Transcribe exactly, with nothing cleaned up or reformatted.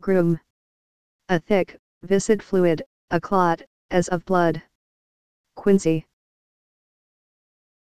Grume. A thick, viscid fluid, a clot, as of blood. Quinsy.